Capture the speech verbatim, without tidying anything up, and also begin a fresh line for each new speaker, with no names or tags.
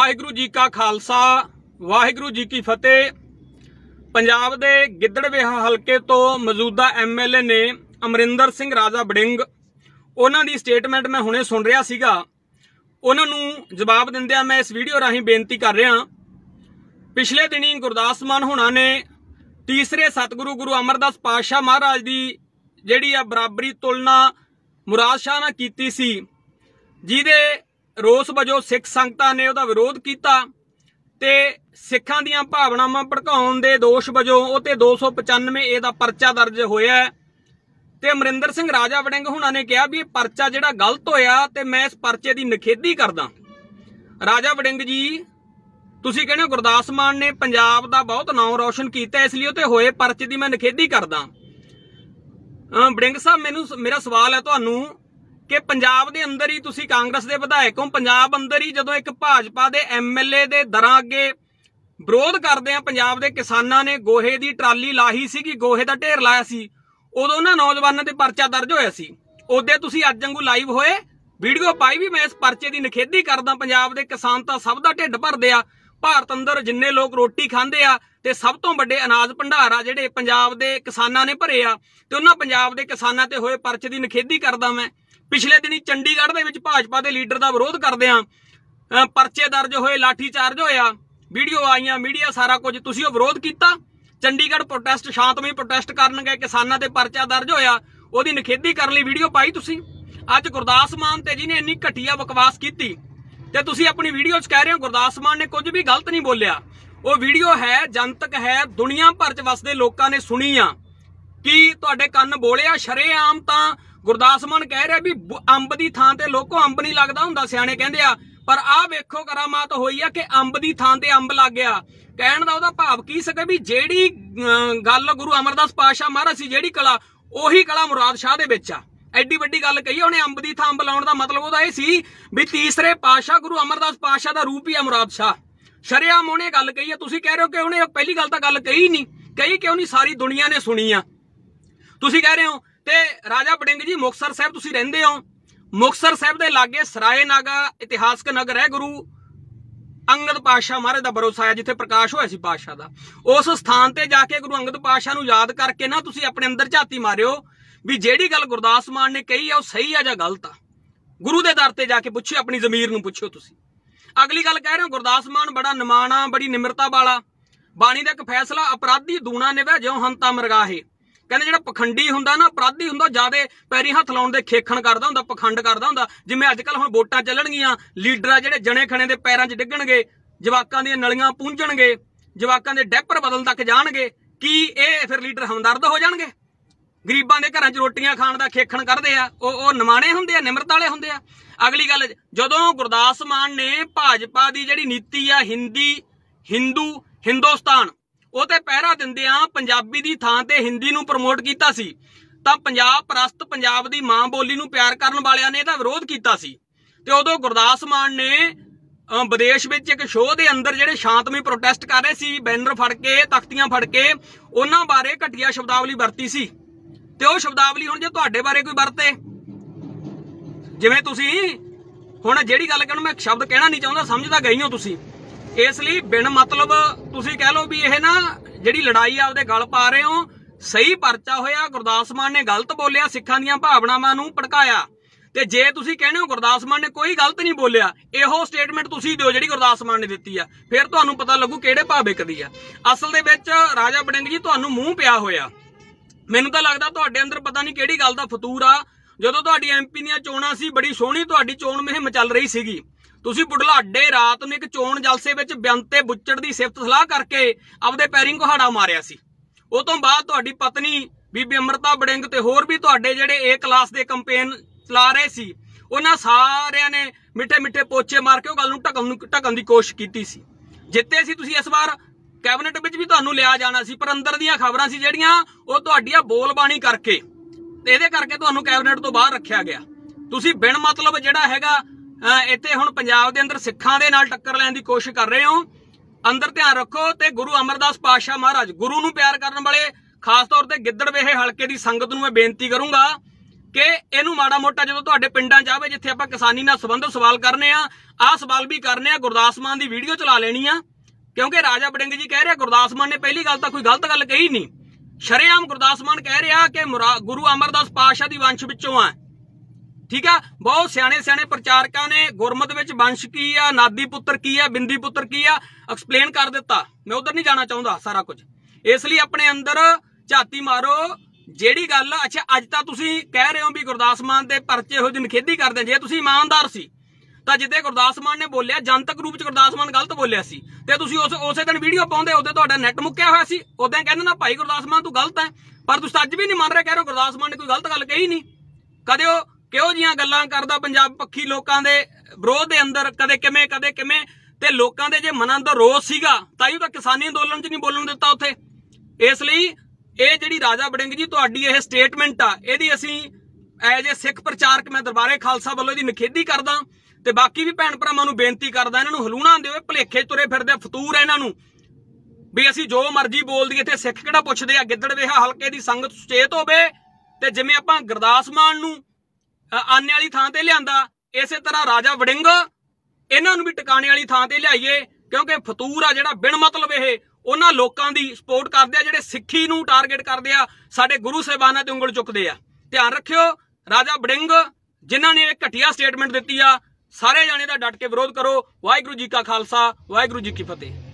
वाहिगुरू जी का खालसा वाहिगुरू जी की फतेह। पंजाब दे गिद्दड़वेहा हलके तो मौजूदा एम एल ए ने अमरिंदर सिंह राजा वड़िंग, उन्हां दी स्टेटमेंट मैं हुणे सुन रहा सीगा। उन्हां नूं जवाब दिंदिआं मैं इस वीडियो राहीं बेनती कर रहा। पिछले दिनी गुरदास मान होना ने तीसरे सतगुरु गुरु अमरदास पातशाह महाराज की जिहड़ी आ बराबरी तुलना मुराद शाह नाल कीती सी, जिहदे रोस वजों सिख संगतां ने उहदा विरोध किया ते सिखां दीआं भावनावां भड़काउण दे दोष वजों उते दो सौ पचानवे ए दा परचा दर्ज होया ते अमरिंदर सिंह राजा वड़िंग हुणां ने कहा भी परचा जिहड़ा गलत होया ते मैं इस परचे की निखेधी करदा। राजा वड़िंग जी, तुसीं कहणे हो गुरदास मान ने पंजाब दा बहुत नाम रोशन किया, इसलिए उते होए परचे की मैं निखेधी करदा। वड़िंग साहब, मैनूं मेरा सवाल है तुहानूं कि पंजाब दे अंदर ही तुसीं कांग्रेस दे विधायक हो, पंजाब अंदर ही जदों एक भाजपा दे एम एल ए दे दरां अगे विरोध करदे आ, पंजाब दे किसानां ने गोहे दी ट्राली लाही सी कि गोहे दा ढेर लाया सी, उदों उन्हां नौजवानां ते परचा दर्ज होया सी। उदे तुसीं अज वांगू लाइव होए वीडियो पाई भी मैं इस परचे की निखेधी करदा। पंजाब दे किसान तां सब दा ढिड भरदे आ, भारत अंदर जिन्ने लोग रोटी खांदे आ ते सब तो वड्डे अनाज भंडार आ जिहड़े पंजाब दे किसानां ने भरे आ, ते उन्हां पंजाब दे किसानां ते होए परचे की निखेधी करदा मैं। पिछले दिनी चंडीगढ़ दे विच भाजपा के लीडर का विरोध करदिआं परचे दर्ज होए, लाठी चार्ज होया, वीडियो आईयां, मीडिया सारा कुछ, तुसीं ओह विरोध कीता। चंडीगढ़ प्रोटेस्ट शांतमई प्रोटेस्ट करन गए, किसानां ते परचा दर्ज होया, ओहदी निखेधी करन लई वीडियो पाई तुसीं। अज गुरदास मान ते जिहने इन्नी घटिया बकवास कीती ते तुसीं अपनी वीडियो च कह रहे हो गुरदास मान ने कुछ भी गलत नहीं बोलिया। वो वीडियो है, जनतक है, दुनिया भर च वसदे लोकां ने सुनी आ कि तुहाडे कंन बोलिया। शरेआम तां गुरदास मान कह रहा भी अंब की थां ते लोगों अंब नहीं लगता हुंदा, सियाणे कहंदे आ, पर आ वेखो करामात होई आ कि अंब की थां ते अंब लग गया। कहण दा ओहदा भाव की सके भी जेड़ी गल गुरु अमरदास पातशाह महाराज सी, जेड़ी कला ओही कला मुराद शाह दे विच आ। एडी वड्डी गल कही उहने, अंब की थां अंब लाउण दा मतलब ओहदा इह सी भी तीसरे पातशाह गुरु अमरदास पातशाह दा रूप ही आ मुराद शाह। शरेआम उहने गल कही है, तुसीं कह रहे हो कि उहने पहली गल तां गल कही नहीं, कही क्यों नहीं, सारी दुनिया ने सुनी आ। तुसीं कह रहे हो ते राजा वड़िंग जी मुक्तसर साहब तुसीं रहिंदे हो, मुक्तसर साहब दे लागे सराय नागा इतिहासक नगर है, गुरु अंगद पातशाह महाराज दा भरोसा है, जिथे प्रकाश होया सी पातशाह दा। उस स्थान ते जाके गुरु अंगद पातशाह नूं याद करके ना तुसीं अपने अंदर झाती मारियो भी जेड़ी गल गुरदास मान ने कही है वो सही है जां गलत आ। गुरु दे दर ते जाके पुछो, अपनी जमीर नूं पुछो तुसीं। अगली गल कह रहे हो गुरदास मान बड़ा निमाणा, बड़ी निमरता वाला, बाणी दा इक फैसला अपराधी दूना निवे ज्यों हंता मरगाहे। कहने जिहड़ा पखंडी हुंदा ना, अपराधी हुंदा, ज्यादा पैरी हथ लाउण दे खेखण करदा हुंदा, पखंड करदा हुंदा। जिवें अजकल हुण वोटां चलणगीਆਂ, लीडर आ जिहड़े जणे खणे दे पैरां 'च डिग्गणगे, जवाकां ਦੀਆਂ नलियां पूंजणगे, जवाकां दे डैपर बदल तक जाणगे, की ਇਹ फिर लीडर हमदर्द हो जाणगे? गरीबां दे घरां 'च रोटियां खाण दा खेखण करदे आ, ਉਹ ਉਹ ਨਿਮਾਣੇ ਹੁੰਦੇ ਆ, ਨਿਮਰਤਾ ਵਾਲੇ ਹੁੰਦੇ ਆ। अगली गल, ਜਦੋਂ गुरदास मान ने भाजपा ਦੀ ਜਿਹੜੀ ਨੀਤੀ ਆ हिंदी हिंदू हिंदुस्तान ਉਹ ਤੇ ਪਹਿਰਾ ਦਿੰਦਿਆਂ ਪੰਜਾਬੀ ਦੀ ਥਾਂ ਤੇ ਹਿੰਦੀ ਨੂੰ ਪ੍ਰਮੋਟ ਕੀਤਾ ਸੀ, ਤਾਂ ਪੰਜਾਬ ਪ੍ਰਸਤ ਪੰਜਾਬ ਦੀ ਮਾਂ ਬੋਲੀ ਨੂੰ ਪਿਆਰ ਕਰਨ ਵਾਲਿਆਂ ਨੇ ਇਹਦਾ ਵਿਰੋਧ ਕੀਤਾ ਸੀ। ਤੇ ਉਦੋਂ ਗੁਰਦਾਸ ਮਾਨ ਨੇ ਵਿਦੇਸ਼ ਵਿੱਚ ਇੱਕ ਸ਼ੋਅ ਦੇ ਅੰਦਰ ਜਿਹੜੇ ਸ਼ਾਂਤਮਈ ਪ੍ਰੋਟੈਸਟ ਕਰ ਰਹੇ ਸੀ, ਬੈਨਰ ਫੜ ਕੇ, ਤਖਤੀਆਂ ਫੜ ਕੇ, ਉਹਨਾਂ ਬਾਰੇ ਘਟੀਆ ਸ਼ਬਦਾਵਲੀ ਵਰਤੀ ਸੀ। ਤੇ ਉਹ ਸ਼ਬਦਾਵਲੀ ਹੁਣ ਜੇ ਤੁਹਾਡੇ ਬਾਰੇ ਕੋਈ ਵਰਤੇ, ਜਿਵੇਂ ਤੁਸੀਂ ਹੁਣ ਜਿਹੜੀ ਗੱਲ ਕਹਿਣ, ਮੈਂ ਸ਼ਬਦ ਕਹਿਣਾ ਨਹੀਂ ਚਾਹੁੰਦਾ, ਸਮਝਦਾ ਗਈ ਹੋ ਤੁਸੀਂ, इस लिए बिन मतलब तुसीं कह लो भी यह ना जिहड़ी लड़ाई आपदे गल पा रहे हो, सही परचा होया, गुरदास मान ने गलत बोलिया, सिखां दीआं भावनावां नूं भड़काया। ते जे तुसीं कहने हो गुरदास मान ने कोई गलत नहीं बोलिया, इहो स्टेटमेंट तुसीं दिओ जिहड़ी गुरदास मान ने दित्ती आ, फिर तुहानूं पता लगू किहड़े भावे कदी आ। असल दे विच राजा वड़िंग जी तुहानूं मूंह पिया होया, मैनूं तां लगदा तुहाडे अंदर पता नहीं किहड़ी गल दा फतूर आ। जदों तुहाडी एम पी दीआं चोणां सी, बड़ी सोहणी तुहाडी चोण मुहिम चल रही सीगी, तुसीं बुढ़लाडे रात नूं एक चोण जलसे विच बेअंते बुच्चड़ दी सिफत सलाह करके आपदे पैरीं कुहाड़ा मारिया सी। उस तों बाद तुहाडी पत्नी बीबी अमृता वड़िंग ते होर भी तुहाडे जिहड़े ए क्लास दे कंपेन चला रहे सी, उन्हां सारिआं ने मिठे मिठे पोचे मार के उह गल नूं ढकण ढकण दी कोशिश कीती सी। जित्ते सी तुसीं इस वार कैबिनेट विच भी तुहानूं लिया जाना सी, पर अंदर दीआं खबरां सी जिहड़ियां ओह तुहाडीआं बोलबाणी करके ते इहदे करके तुहानूं कैबिनेट तो बाहर रखिया गया। तुसीं बिन मतलब जिहड़ा हैगा इत्थे हुण पंजाब दे अंदर सिखां दे नाल टक्कर लैण दी कोशिश कर रहे हो। अंदर ध्यान रखो। ते गुरु अमरदास पातशाह महाराज, गुरु नूं प्यार करन वाले खास तौर ते गिद्दड़वेहे हलके दी संगत नूं मैं बेनती करूंगा कि इहनूं माड़ा मोटा जो तुहाडे पिंडां च आवे जिथे आपां किसानी नाल संबंधित सवाल करने आ आ सवाल भी करने आ गुरदास मान की वीडियो चला लेनी आ, क्योंकि राजा वड़िंग जी कह रहे गुरदास मान ने पहली गल तां कोई गलत गल कही नहीं। शरेआम गुरदास मान कह रहा कि गुरु अमरदास पातशाह दी वंश विचों आ। ठीक है, बहुत सियाने सियाने प्रचारकों ने गुरमत विच वंश की आ, नादी पुत्र की आ, बिंदी पुत्र की आ, एक्सप्लेन कर दिता। मैं उधर नहीं जाना चाहता सारा कुछ, इसलिए अपने अंदर झाती मारो। जेड़ी गल अच्छा अज तक तुसीं कह रहे हो भी गुरदास मान दे परचे हो जी निखेधी करदे, जे तुसीं ईमानदार सी तां जिद्दे गुरदास मान ने बोलिया जनतक रूप च गुरदास मान गलत बोलिया सी ते तुसीं उस उसे दिन वीडियो पाउंदे, उदे तुहाडा नैट मुक्किया होया सी, उदे कहंदे ना भाई गुरदास मान तू गलत है, पर तुसीं अज भी नहीं मान रहे, कह रहे हो गुरदास मान ने कोई गलत गल कही नहीं। कदे ओ किहो जिहियां गल्लां करदा पंजाब पक्खी लोकां दे विरोध दे अंदर, कदे किवें कदे किवें, ते लोकां दे जे मनां दा रोस सीगा ताईं तां किसानी अंदोलन च नहीं बोलण दित्ता उत्थे। इसलिए ਇਹ ਜਿਹੜੀ ਰਾਜਾ ਵੜਿੰਗ ਜੀ ਤੁਹਾਡੀ ਇਹ ਸਟੇਟਮੈਂਟ ਆ, ਇਹਦੀ ਅਸੀਂ ਐਜ ਏ ਸਿੱਖ ਪ੍ਰਚਾਰਕ ਮੈਂ ਦਰਬਾਰੇ ਖਾਲਸਾ ਵੱਲੋਂ ਇਹਦੀ ਨਿਖੇਧੀ ਕਰਦਾ ਤੇ ਬਾਕੀ ਵੀ ਭੈਣ ਭਰਾਵਾਂ ਨੂੰ ਬੇਨਤੀ ਕਰਦਾ ਇਹਨਾਂ ਨੂੰ ਹਲੂਣਾ ਦਿਓ, ਭਲੇਖੇ ਤੁਰੇ ਫਿਰਦੇ ਫਤੂਰ ਇਹਨਾਂ ਨੂੰ ਵੀ ਅਸੀਂ ਜੋ ਮਰਜ਼ੀ ਬੋਲ ਦਈਏ ਤੇ ਸਿੱਖ ਕਿਹੜਾ ਪੁੱਛਦੇ ਆ। ਗਿੱਦੜਵੇਹਾ ਹਲਕੇ ਦੀ ਸੰਗਤ ਸੁਚੇਤ ਹੋਵੇ ਤੇ ਜਿਵੇਂ ਆਪਾਂ ਗੁਰਦਾਸ ਮਾਨ ਨੂੰ ਆਨੇ ਵਾਲੀ ਥਾਂ ਤੇ ਲਿਆਂਦਾ, ਇਸੇ ਤਰ੍ਹਾਂ ਰਾਜਾ ਵੜਿੰਗ ਇਹਨਾਂ ਨੂੰ ਵੀ ਟਿਕਾਣੇ ਵਾਲੀ ਥਾਂ ਤੇ ਲਿਆਈਏ, ਕਿਉਂਕਿ ਫਤੂਰ ਆ ਜਿਹੜਾ ਬਿਨ ਮਤਲਬ ਇਹ ਉਹਨਾਂ ਲੋਕਾਂ ਦੀ ਸਪੋਰਟ ਕਰਦੇ ਆ ਜਿਹੜੇ ਸਿੱਖੀ ਨੂੰ ਟਾਰਗੇਟ ਕਰਦੇ ਆ, ਸਾਡੇ ਗੁਰੂ ਸਾਹਿਬਾਨਾਂ ਤੇ ਉਂਗਲ ਚੁੱਕਦੇ ਆ। ਧਿਆਨ ਰੱਖਿਓ, ਰਾਜਾ ਵੜਿੰਗ ਜਿਨ੍ਹਾਂ ਨੇ ਇਹ ਘਟੀਆ ਸਟੇਟਮੈਂਟ ਦਿੱਤੀ ਆ, ਸਾਰੇ ਜਾਣੇ ਦਾ ਡਟ ਕੇ ਵਿਰੋਧ ਕਰੋ। ਵਾਹਿਗੁਰੂ ਜੀ ਕਾ ਖਾਲਸਾ, ਵਾਹਿਗੁਰੂ ਜੀ ਕੀ ਫਤਿਹ।